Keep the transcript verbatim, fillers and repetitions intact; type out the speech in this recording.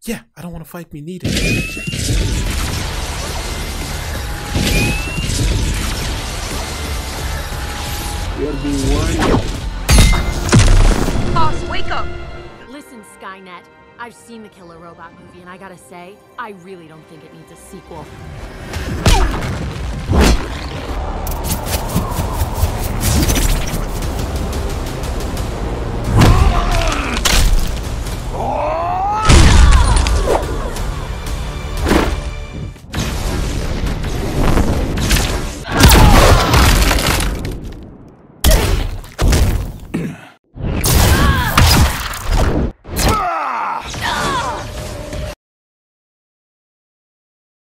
Yeah, I don't want to fight me neither. You're being warned. Boss, wake up! Listen, Skynet. I've seen the Killer Robot movie, and I gotta say, I really don't think it needs a sequel.